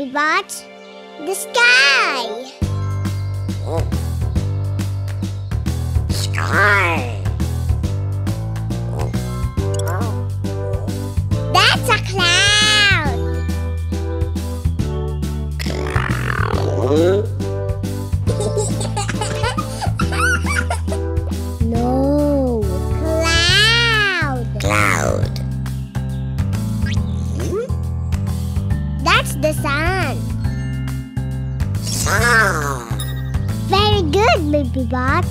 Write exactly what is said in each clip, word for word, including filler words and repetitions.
Baby Bot. The sky. Sky. That's a cloud. Cloud. No. Cloud. Cloud. That's the sun. Sun. Very good, Baby Bot.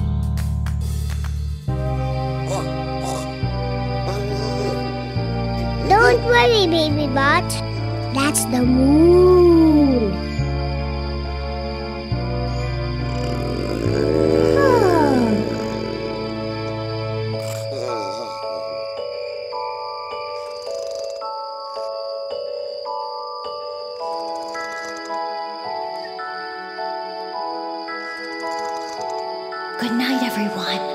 Don't worry, Baby Bot. That's the moon. Good night, everyone.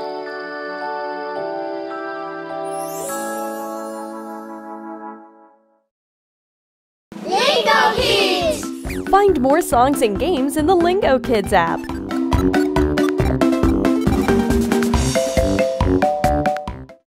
Lingo Kids! Find more songs and games in the Lingo Kids app.